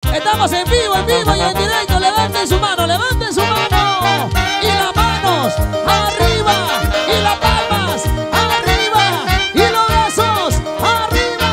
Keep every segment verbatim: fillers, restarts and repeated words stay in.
Estamos en vivo, en vivo y en directo. Levanten su mano, levanten su mano. Y las manos arriba. Y las palmas arriba. Y los brazos arriba.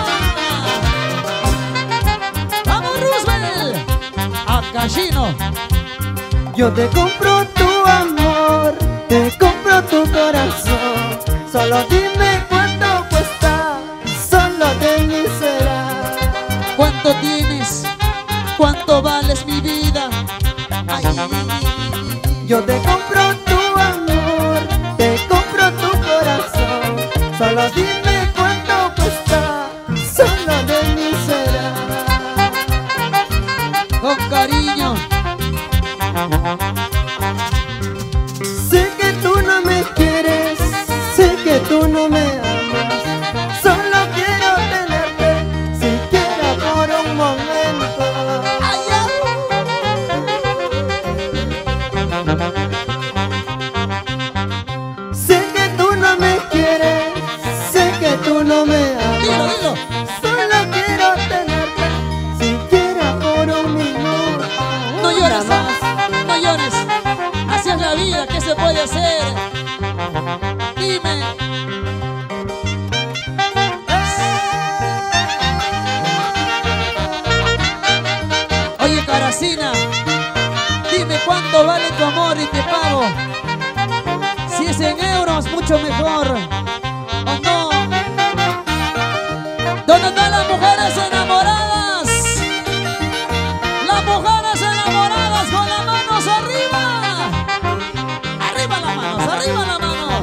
Vamos, Roosevelt. A Cachino. Yo te compro tu amor, te compro tu corazón. Solo dime cuánto cuesta, solo de mí será. ¿Cuánto tienes? ¿Cuánto vales, mi vida? Ay. Yo te compro tu amor, te compro tu corazón. Solo dime cuánto cuesta, solo de mí será. Con cariño. Sé que tú no me quieres, sé que tú no me amas. Solo quiero tenerte, siquiera por un momento. Ay, Sé que tú no me quieres, sé que tú no me amas. dilo, dilo. Solo quiero tenerte, siquiera por un minuto. No llores, Nada más. no llores. Así es la vida, ¿qué se puede hacer? Dime. Oye, Caracina, dime cuánto vale tu amor y te pago. Si es en euros, mucho mejor. ¿O no? ¿Dónde están las mujeres enamoradas? Las mujeres enamoradas con las manos arriba. Arriba las manos, arriba las manos.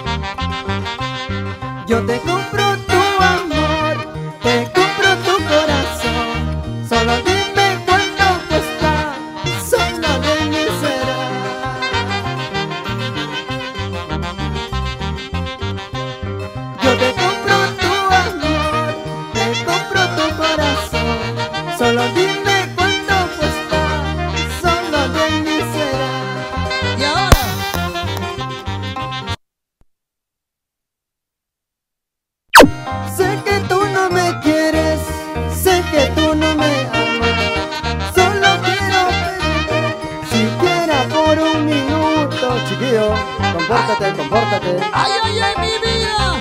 Yo te compro tu amor, te compro tu corazón. Solo dime cuánto cuesta, solo de mí será. Yo te compro tu amor, te compro tu corazón. Solo dime cuánto cuesta, solo de mí será. Y ahora, Sé que tú no me quieres, sé que tú no me amas. Solo quiero pedirte, siquiera por un minuto. Chiquillo, compórtate, compórtate. ay, ay, ay, mi vida.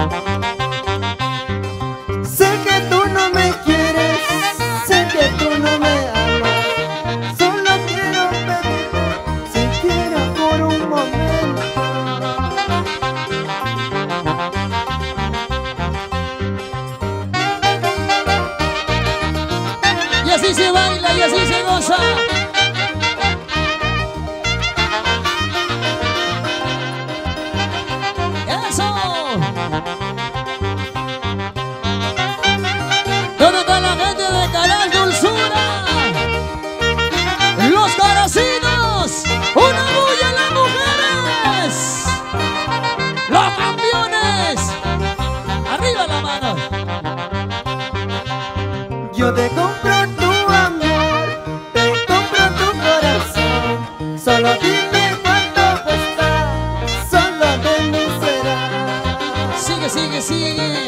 Sé que tú no me quieres, sé que tú no me amas. Solo quiero pedirte, siquiera por un momento. Y así se baila y así se goza. ¡Eso! ¿Dónde está la gente de Canal Dulzura? ¡Los caracinos! ¡Una bulla a las mujeres! ¡Los campeones! ¡Arriba la mano! Yo te compro tu amor, te compro tu corazón. Solo dime cuánto cuesta, solo de mí será. Sigue, sigue, sigue.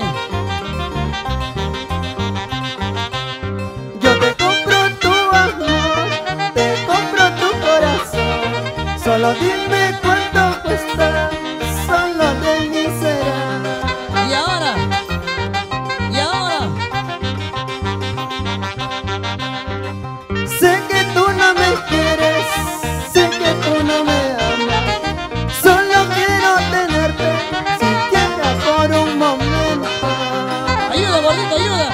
Yo te compro tu amor, te compro tu corazón. Solo dime cuánto cuesta, solo de mí será. Y ahora, y ahora, Sé que tú no me quieres, sé que tú no me amas. Solo quiero tenerte, siquiera por un momento. ayuda, gordito, ayuda.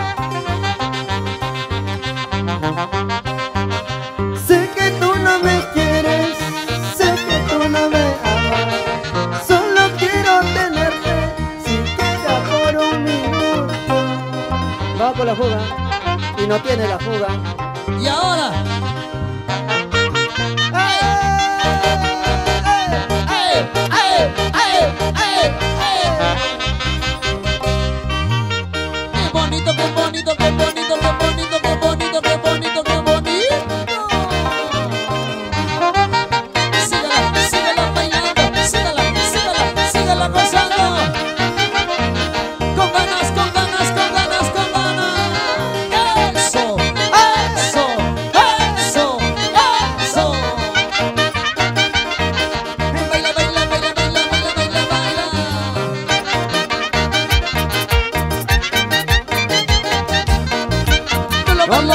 Sé que tú no me quieres, sé que tú no me amas. Solo quiero tenerte, siquiera por un minuto. Va por la fuga y no tiene la fuga. Y ahora, ¡ay! ¡Ay! ¡Ay! ¡Ay! ¡Ay! ¡Ay! ¡Qué bonito, qué bonito, qué bonito, qué bonito, qué bonito, qué bonito, qué bonito! Sígala, sígala bailando, sígala, sígala, sígala gozando. Con ganas, con ganas, con ganas, con ganas. ¡Eso! ¡Eso!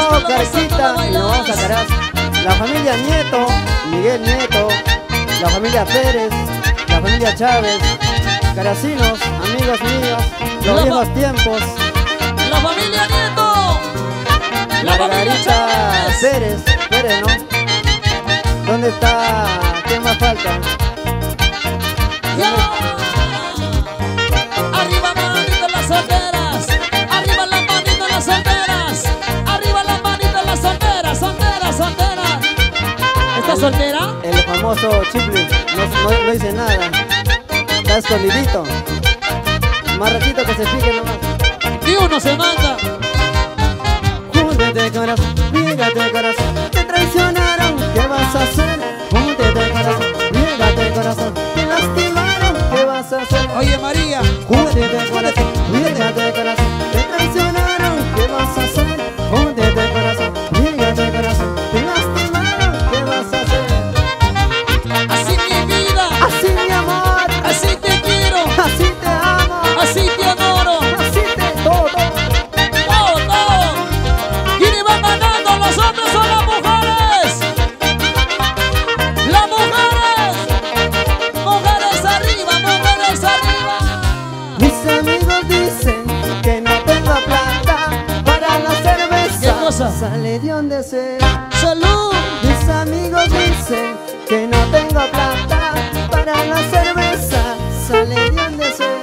Gustavo Carquita y nos vamos a Caraz. La familia Nieto, Miguel Nieto, la familia Pérez, la familia Chávez, caracinos, amigos míos, los La viejos fa- tiempos. La familia Nieto. La familia Margarita Chávez. Pérez, Pérez, ¿no? ¿Dónde está? ¿Qué más falta? Ya. Arriba manitas las solteras. Arriba las manitas las solteras. Arriba las manitas las solteras. Solteras, solteras. ¿Estás soltera? El famoso Chipli, no, no, no dice nada. Está escondidito. Más ratito que se pique nomás. Y uno se manda. Júntete corazón, fíjate corazón, te traicionaron, ¿qué vas a hacer? Júntete corazón, fíjate corazón, te lastimaron, ¿qué vas a hacer? Oye, María. Júntete corazón, fíjate corazón, te traicionaron, ¿qué vas a hacer? Júntete corazón, fíjate corazón, te lastimaron, ¿qué vas a hacer? Así mi vida. Así mi amor, Así te quiero. así te amo, Así te adoro. así te todo. Todo, todo. ¿Quiénes van ganando, los hombres o las mujeres? Las mujeres. Mujeres arriba, mujeres arriba. Mis amigos dicen que no tengo plata para la cerveza. ¿Qué cosa? Sale de donde sea. Salud. Mis amigos dicen que no tengo plata para la cerveza. Sale de donde sea.